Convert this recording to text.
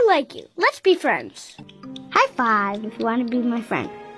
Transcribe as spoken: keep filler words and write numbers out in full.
like you. Let's be friends. High five if you want to be my friend.